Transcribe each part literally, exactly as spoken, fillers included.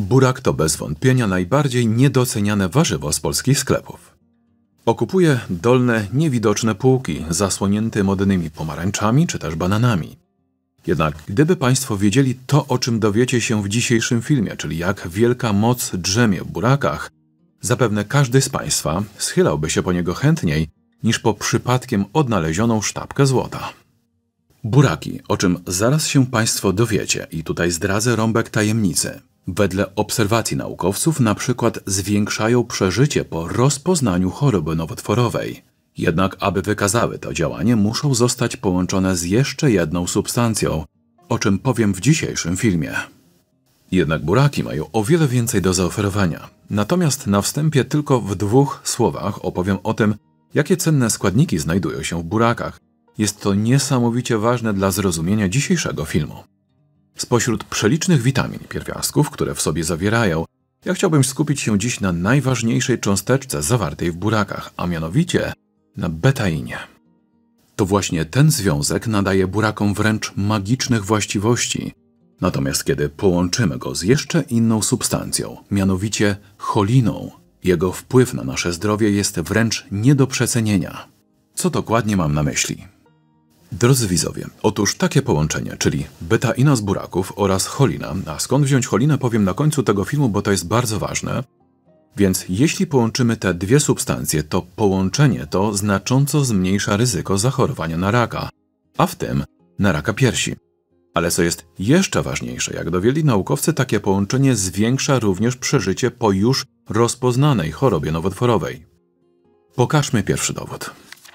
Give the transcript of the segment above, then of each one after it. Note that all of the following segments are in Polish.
Burak to bez wątpienia najbardziej niedoceniane warzywo z polskich sklepów. Okupuje dolne, niewidoczne półki, zasłonięte modnymi pomarańczami czy też bananami. Jednak gdyby Państwo wiedzieli to, o czym dowiecie się w dzisiejszym filmie, czyli jak wielka moc drzemie w burakach, zapewne każdy z Państwa schylałby się po niego chętniej niż po przypadkiem odnalezioną sztabkę złota. Buraki, o czym zaraz się Państwo dowiecie, i tutaj zdradzę rąbek tajemnicy, wedle obserwacji naukowców na przykład zwiększają przeżycie po rozpoznaniu choroby nowotworowej. Jednak aby wykazały to działanie, muszą zostać połączone z jeszcze jedną substancją, o czym powiem w dzisiejszym filmie. Jednak buraki mają o wiele więcej do zaoferowania. Natomiast na wstępie tylko w dwóch słowach opowiem o tym, jakie cenne składniki znajdują się w burakach. Jest to niesamowicie ważne dla zrozumienia dzisiejszego filmu. Spośród przelicznych witamin i pierwiastków, które w sobie zawierają, ja chciałbym skupić się dziś na najważniejszej cząsteczce zawartej w burakach, a mianowicie na betainie. To właśnie ten związek nadaje burakom wręcz magicznych właściwości. Natomiast kiedy połączymy go z jeszcze inną substancją, mianowicie choliną, jego wpływ na nasze zdrowie jest wręcz nie do przecenienia. Co dokładnie mam na myśli? Drodzy widzowie, otóż takie połączenie, czyli betaina z buraków oraz cholina, a skąd wziąć cholinę powiem na końcu tego filmu, bo to jest bardzo ważne. Więc jeśli połączymy te dwie substancje, to połączenie to znacząco zmniejsza ryzyko zachorowania na raka, a w tym na raka piersi. Ale co jest jeszcze ważniejsze, jak dowiedli naukowcy, takie połączenie zwiększa również przeżycie po już rozpoznanej chorobie nowotworowej. Pokażmy pierwszy dowód.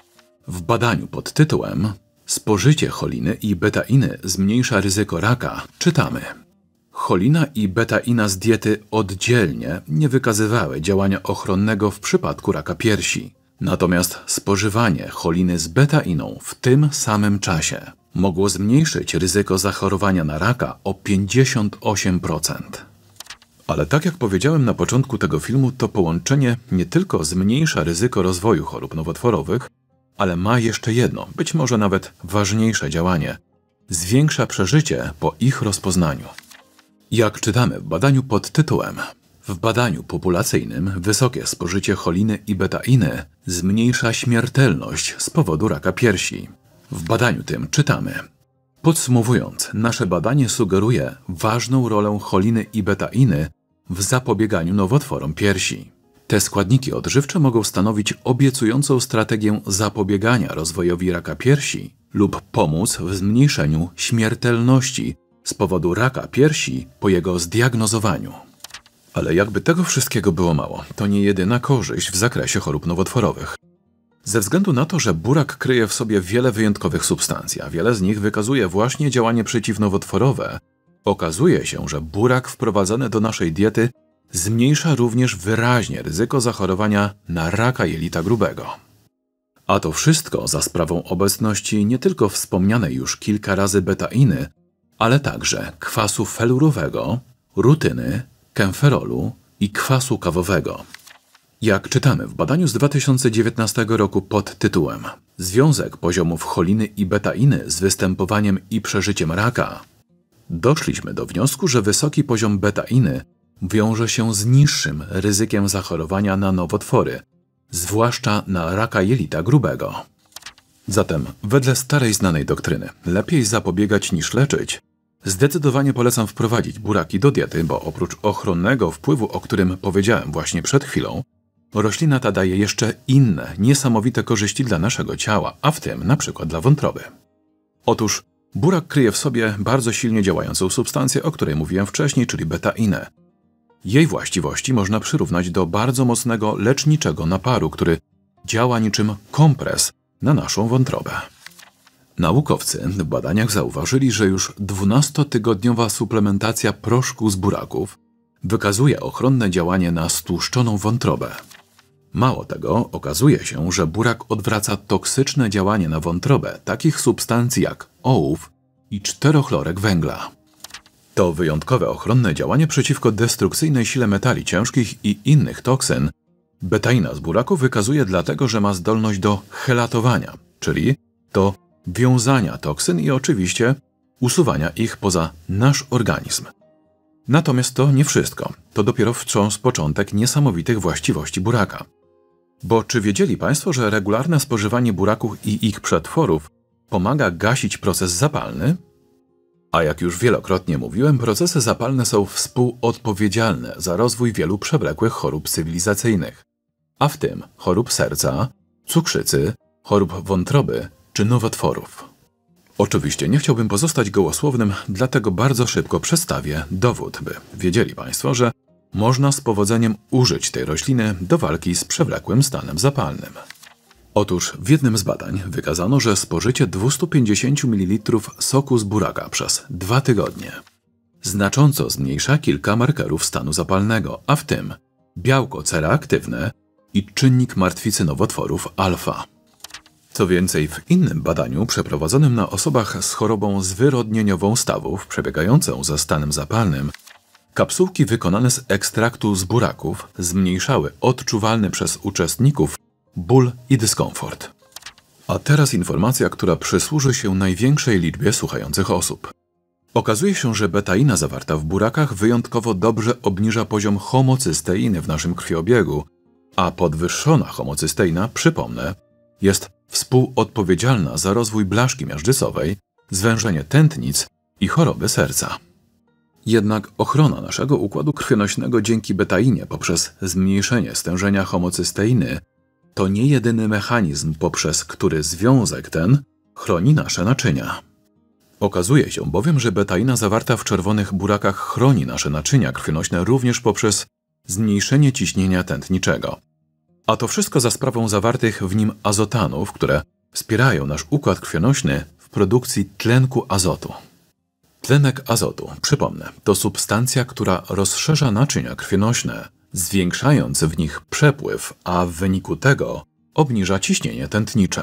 W badaniu pod tytułem Spożycie choliny i betainy zmniejsza ryzyko raka czytamy: cholina i betaina z diety oddzielnie nie wykazywały działania ochronnego w przypadku raka piersi. Natomiast spożywanie choliny z betainą w tym samym czasie mogło zmniejszyć ryzyko zachorowania na raka o pięćdziesiąt osiem procent. Ale tak jak powiedziałem na początku tego filmu, to połączenie nie tylko zmniejsza ryzyko rozwoju chorób nowotworowych, ale ma jeszcze jedno, być może nawet ważniejsze działanie. Zwiększa przeżycie po ich rozpoznaniu. Jak czytamy w badaniu pod tytułem W badaniu populacyjnym wysokie spożycie choliny i betainy zmniejsza śmiertelność z powodu raka piersi. W badaniu tym czytamy: podsumowując, nasze badanie sugeruje ważną rolę choliny i betainy w zapobieganiu nowotworom piersi. Te składniki odżywcze mogą stanowić obiecującą strategię zapobiegania rozwojowi raka piersi lub pomóc w zmniejszeniu śmiertelności z powodu raka piersi po jego zdiagnozowaniu. Ale jakby tego wszystkiego było mało, to nie jedyna korzyść w zakresie chorób nowotworowych. Ze względu na to, że burak kryje w sobie wiele wyjątkowych substancji, a wiele z nich wykazuje właśnie działanie przeciwnowotworowe, okazuje się, że burak wprowadzany do naszej diety zmniejsza również wyraźnie ryzyko zachorowania na raka jelita grubego. A to wszystko za sprawą obecności nie tylko wspomnianej już kilka razy betainy, ale także kwasu felurowego, rutyny, kemferolu i kwasu kawowego. Jak czytamy w badaniu z dwa tysiące dziewiętnastego roku pod tytułem Związek poziomów choliny i betainy z występowaniem i przeżyciem raka, doszliśmy do wniosku, że wysoki poziom betainy wiąże się z niższym ryzykiem zachorowania na nowotwory, zwłaszcza na raka jelita grubego. Zatem, wedle starej znanej doktryny, lepiej zapobiegać niż leczyć, zdecydowanie polecam wprowadzić buraki do diety, bo oprócz ochronnego wpływu, o którym powiedziałem właśnie przed chwilą, roślina ta daje jeszcze inne, niesamowite korzyści dla naszego ciała, a w tym na przykład dla wątroby. Otóż burak kryje w sobie bardzo silnie działającą substancję, o której mówiłem wcześniej, czyli betainę. Jej właściwości można przyrównać do bardzo mocnego leczniczego naparu, który działa niczym kompres na naszą wątrobę. Naukowcy w badaniach zauważyli, że już dwunastotygodniowa suplementacja proszku z buraków wykazuje ochronne działanie na stłuszczoną wątrobę. Mało tego, okazuje się, że burak odwraca toksyczne działanie na wątrobę takich substancji jak ołów i czterochlorek węgla. To wyjątkowe ochronne działanie przeciwko destrukcyjnej sile metali ciężkich i innych toksyn betaina z buraku wykazuje dlatego, że ma zdolność do chelatowania, czyli do wiązania toksyn i oczywiście usuwania ich poza nasz organizm. Natomiast to nie wszystko. To dopiero wciąż początek niesamowitych właściwości buraka. Bo czy wiedzieli Państwo, że regularne spożywanie buraków i ich przetworów pomaga gasić proces zapalny? A jak już wielokrotnie mówiłem, procesy zapalne są współodpowiedzialne za rozwój wielu przewlekłych chorób cywilizacyjnych, a w tym chorób serca, cukrzycy, chorób wątroby czy nowotworów. Oczywiście nie chciałbym pozostać gołosłownym, dlatego bardzo szybko przedstawię dowód, by wiedzieli Państwo, że można z powodzeniem użyć tej rośliny do walki z przewlekłym stanem zapalnym. Otóż w jednym z badań wykazano, że spożycie dwieście pięćdziesiąt mililitrów soku z buraka przez dwa tygodnie znacząco zmniejsza kilka markerów stanu zapalnego, a w tym białko C reaktywne i czynnik martwicy nowotworów alfa. Co więcej, w innym badaniu przeprowadzonym na osobach z chorobą zwyrodnieniową stawów przebiegającą ze stanem zapalnym, kapsułki wykonane z ekstraktu z buraków zmniejszały odczuwalny przez uczestników ból i dyskomfort. A teraz informacja, która przysłuży się największej liczbie słuchających osób. Okazuje się, że betaina zawarta w burakach wyjątkowo dobrze obniża poziom homocysteiny w naszym krwiobiegu, a podwyższona homocysteina, przypomnę, jest współodpowiedzialna za rozwój blaszki miażdżycowej, zwężenie tętnic i choroby serca. Jednak ochrona naszego układu krwionośnego dzięki betainie poprzez zmniejszenie stężenia homocysteiny to nie jedyny mechanizm, poprzez który związek ten chroni nasze naczynia. Okazuje się bowiem, że betaina zawarta w czerwonych burakach chroni nasze naczynia krwionośne również poprzez zmniejszenie ciśnienia tętniczego. A to wszystko za sprawą zawartych w nim azotanów, które wspierają nasz układ krwionośny w produkcji tlenku azotu. Tlenek azotu, przypomnę, to substancja, która rozszerza naczynia krwionośne, zwiększając w nich przepływ, a w wyniku tego obniża ciśnienie tętnicze.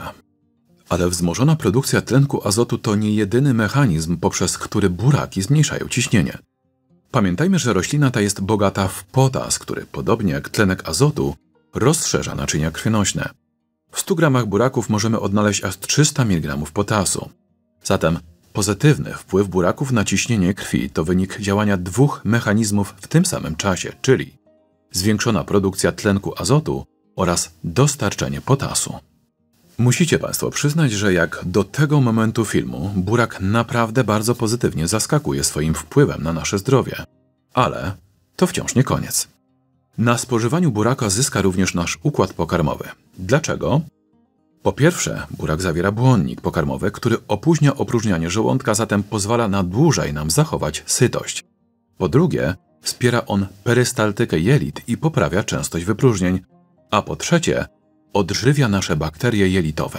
Ale wzmożona produkcja tlenku azotu to nie jedyny mechanizm, poprzez który buraki zmniejszają ciśnienie. Pamiętajmy, że roślina ta jest bogata w potas, który, podobnie jak tlenek azotu, rozszerza naczynia krwionośne. W stu gramach buraków możemy odnaleźć aż trzysta miligramów potasu. Zatem pozytywny wpływ buraków na ciśnienie krwi to wynik działania dwóch mechanizmów w tym samym czasie, czyli zwiększona produkcja tlenku azotu oraz dostarczenie potasu. Musicie Państwo przyznać, że jak do tego momentu filmu burak naprawdę bardzo pozytywnie zaskakuje swoim wpływem na nasze zdrowie. Ale to wciąż nie koniec. Na spożywaniu buraka zyska również nasz układ pokarmowy. Dlaczego? Po pierwsze, burak zawiera błonnik pokarmowy, który opóźnia opróżnianie żołądka, zatem pozwala na dłużej nam zachować sytość. Po drugie, wspiera on perystaltykę jelit i poprawia częstość wypróżnień. A po trzecie, odżywia nasze bakterie jelitowe.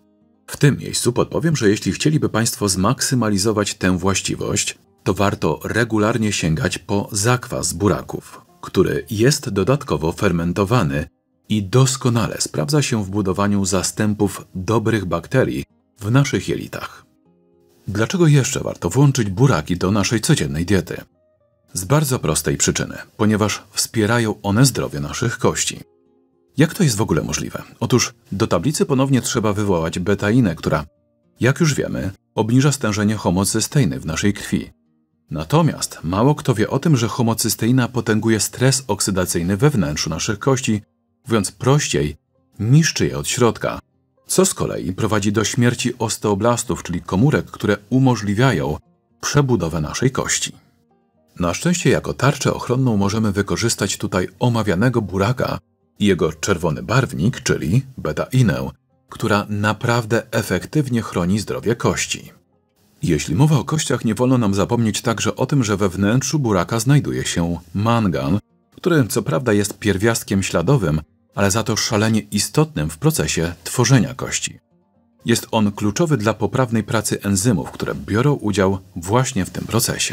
W tym miejscu podpowiem, że jeśli chcieliby Państwo zmaksymalizować tę właściwość, to warto regularnie sięgać po zakwas z buraków, który jest dodatkowo fermentowany i doskonale sprawdza się w budowaniu zastępów dobrych bakterii w naszych jelitach. Dlaczego jeszcze warto włączyć buraki do naszej codziennej diety? Z bardzo prostej przyczyny, ponieważ wspierają one zdrowie naszych kości. Jak to jest w ogóle możliwe? Otóż do tablicy ponownie trzeba wywołać betainę, która, jak już wiemy, obniża stężenie homocysteiny w naszej krwi. Natomiast mało kto wie o tym, że homocysteina potęguje stres oksydacyjny we wnętrzu naszych kości, mówiąc prościej, niszczy je od środka, co z kolei prowadzi do śmierci osteoblastów, czyli komórek, które umożliwiają przebudowę naszej kości. Na szczęście jako tarczę ochronną możemy wykorzystać tutaj omawianego buraka i jego czerwony barwnik, czyli betainę, która naprawdę efektywnie chroni zdrowie kości. Jeśli mowa o kościach, nie wolno nam zapomnieć także o tym, że we wnętrzu buraka znajduje się mangan, który co prawda jest pierwiastkiem śladowym, ale za to szalenie istotnym w procesie tworzenia kości. Jest on kluczowy dla poprawnej pracy enzymów, które biorą udział właśnie w tym procesie.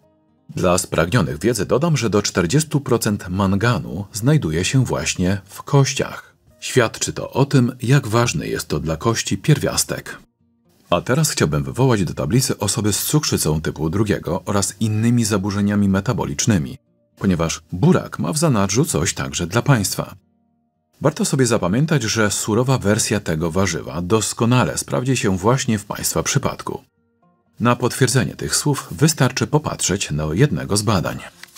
Dla spragnionych wiedzy dodam, że do czterdziestu procent manganu znajduje się właśnie w kościach. Świadczy to o tym, jak ważny jest to dla kości pierwiastek. A teraz chciałbym wywołać do tablicy osoby z cukrzycą typu drugiego oraz innymi zaburzeniami metabolicznymi, ponieważ burak ma w zanadrzu coś także dla Państwa. Warto sobie zapamiętać, że surowa wersja tego warzywa doskonale sprawdzi się właśnie w Państwa przypadku. Na potwierdzenie tych słów wystarczy popatrzeć na jednego z badań.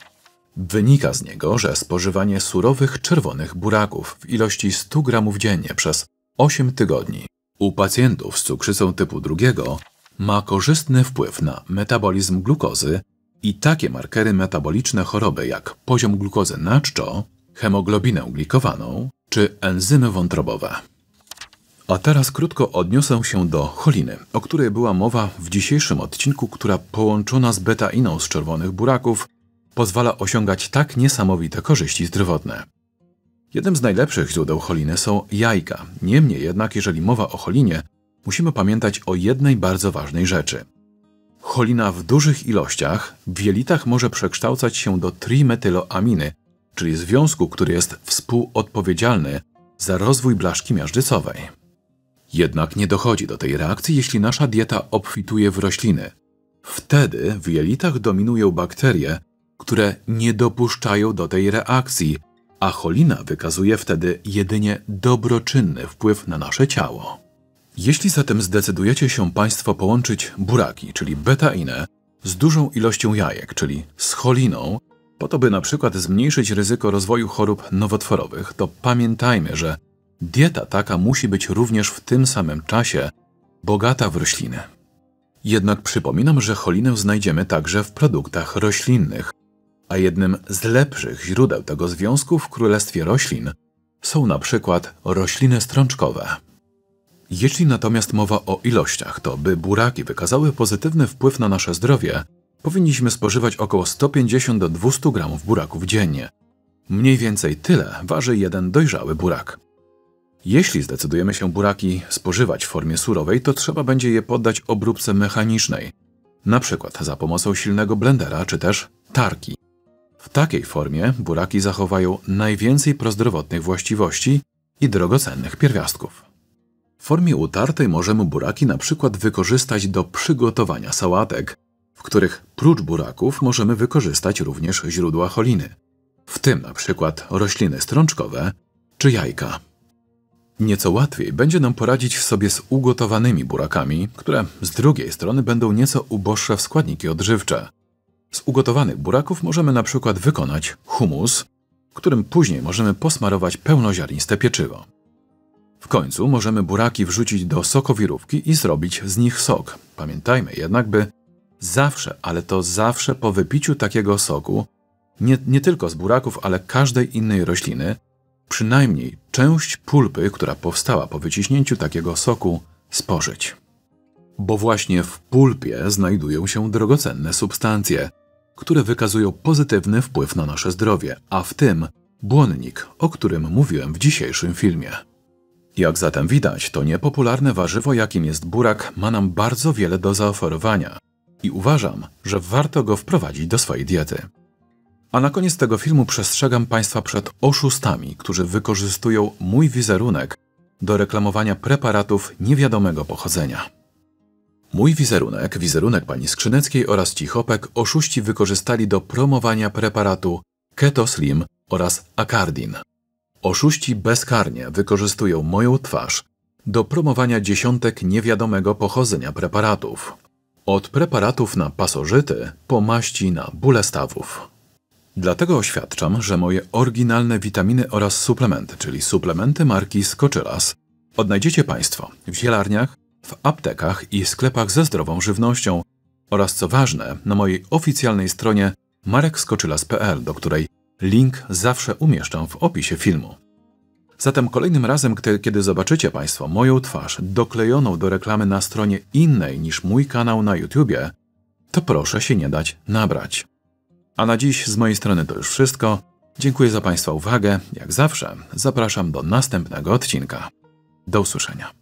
Wynika z niego, że spożywanie surowych czerwonych buraków w ilości stu gramów dziennie przez osiem tygodni u pacjentów z cukrzycą typu drugiego ma korzystny wpływ na metabolizm glukozy i takie markery metaboliczne choroby jak poziom glukozy na czczo, hemoglobinę glikowaną czy enzymy wątrobowe. A teraz krótko odniosę się do choliny, o której była mowa w dzisiejszym odcinku, która połączona z betainą z czerwonych buraków pozwala osiągać tak niesamowite korzyści zdrowotne. Jednym z najlepszych źródeł choliny są jajka. Niemniej jednak, jeżeli mowa o cholinie, musimy pamiętać o jednej bardzo ważnej rzeczy. Cholina w dużych ilościach w jelitach może przekształcać się do trimetyloaminy, czyli związku, który jest współodpowiedzialny za rozwój blaszki miażdżycowej. Jednak nie dochodzi do tej reakcji, jeśli nasza dieta obfituje w rośliny. Wtedy w jelitach dominują bakterie, które nie dopuszczają do tej reakcji, a cholina wykazuje wtedy jedynie dobroczynny wpływ na nasze ciało. Jeśli zatem zdecydujecie się Państwo połączyć buraki, czyli betainę, z dużą ilością jajek, czyli z choliną, po to by na przykład zmniejszyć ryzyko rozwoju chorób nowotworowych, to pamiętajmy, że dieta taka musi być również w tym samym czasie bogata w rośliny. Jednak przypominam, że cholinę znajdziemy także w produktach roślinnych, a jednym z lepszych źródeł tego związku w królestwie roślin są na przykład rośliny strączkowe. Jeśli natomiast mowa o ilościach, to by buraki wykazały pozytywny wpływ na nasze zdrowie, powinniśmy spożywać około sto pięćdziesiąt do dwustu gramów buraków dziennie. Mniej więcej tyle waży jeden dojrzały burak. Jeśli zdecydujemy się buraki spożywać w formie surowej, to trzeba będzie je poddać obróbce mechanicznej, na przykład za pomocą silnego blendera czy też tarki. W takiej formie buraki zachowają najwięcej prozdrowotnych właściwości i drogocennych pierwiastków. W formie utartej możemy buraki na przykład wykorzystać do przygotowania sałatek, w których prócz buraków możemy wykorzystać również źródła choliny, w tym na przykład rośliny strączkowe czy jajka. Nieco łatwiej będzie nam poradzić sobie z ugotowanymi burakami, które z drugiej strony będą nieco uboższe w składniki odżywcze. Z ugotowanych buraków możemy na przykład wykonać hummus, którym później możemy posmarować pełnoziarniste pieczywo. W końcu możemy buraki wrzucić do sokowirówki i zrobić z nich sok. Pamiętajmy jednak, by zawsze, ale to zawsze po wypiciu takiego soku, nie, nie tylko z buraków, ale każdej innej rośliny, przynajmniej część pulpy, która powstała po wyciśnięciu takiego soku, spożyć. Bo właśnie w pulpie znajdują się drogocenne substancje, które wykazują pozytywny wpływ na nasze zdrowie, a w tym błonnik, o którym mówiłem w dzisiejszym filmie. Jak zatem widać, to niepopularne warzywo, jakim jest burak, ma nam bardzo wiele do zaoferowania i uważam, że warto go wprowadzić do swojej diety. A na koniec tego filmu przestrzegam Państwa przed oszustami, którzy wykorzystują mój wizerunek do reklamowania preparatów niewiadomego pochodzenia. Mój wizerunek, wizerunek pani Skrzyneckiej oraz Cichopek oszuści wykorzystali do promowania preparatu Ketoslim oraz Acardin. Oszuści bezkarnie wykorzystują moją twarz do promowania dziesiątek niewiadomego pochodzenia preparatów. Od preparatów na pasożyty po maści na bóle stawów. Dlatego oświadczam, że moje oryginalne witaminy oraz suplementy, czyli suplementy marki Skoczylas, odnajdziecie Państwo w zielarniach, w aptekach i sklepach ze zdrową żywnością oraz, co ważne, na mojej oficjalnej stronie marek skoczylas kropka p l, do której link zawsze umieszczam w opisie filmu. Zatem kolejnym razem, kiedy zobaczycie Państwo moją twarz doklejoną do reklamy na stronie innej niż mój kanał na YouTubie, to proszę się nie dać nabrać. A na dziś z mojej strony to już wszystko. Dziękuję za Państwa uwagę. Jak zawsze zapraszam do następnego odcinka. Do usłyszenia.